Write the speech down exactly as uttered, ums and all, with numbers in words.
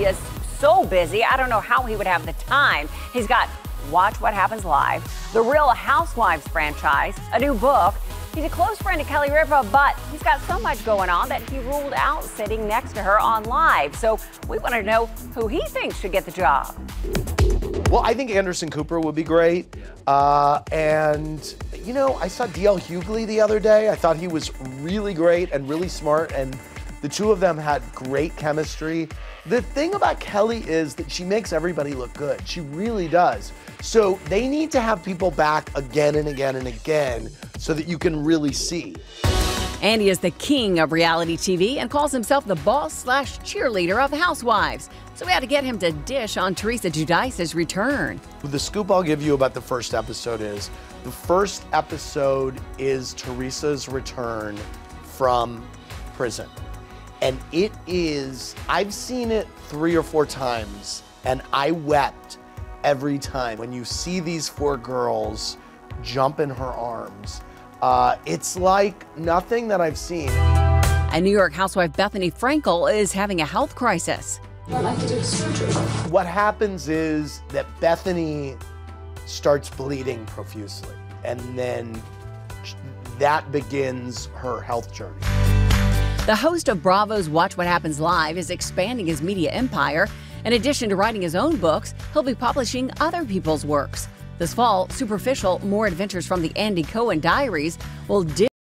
He is so busy. I don't know how he would have the time. He's got Watch What Happens Live, the Real Housewives franchise, a new book. He's a close friend of Kelly Ripa, but he's got so much going on that he ruled out sitting next to her on Live. So we want to know who he thinks should get the job. Well, I think Anderson Cooper would be great. Uh, and, you know, I saw D L Hughley the other day. I thought he was really great and really smart, and the two of them had great chemistry. The thing about Kelly is that she makes everybody look good. She really does. So they need to have people back again and again and again so that you can really see. Andy is the king of reality T V and calls himself the boss slash cheerleader of the Housewives. So we had to get him to dish on Teresa Giudice's return. The scoop I'll give you about the first episode is, the first episode is Teresa's return from prison. And it is, I've seen it three or four times, and I wept every time. When you see these four girls jump in her arms, uh, it's like nothing that I've seen. And New York housewife Bethany Frankel is having a health crisis. I'd like to do surgery. What happens is that Bethany starts bleeding profusely, and then that begins her health journey. The host of Bravo's Watch What Happens Live is expanding his media empire. In addition to writing his own books, he'll be publishing other people's works. This fall, Superficial: More Adventures from the Andy Cohen Diaries will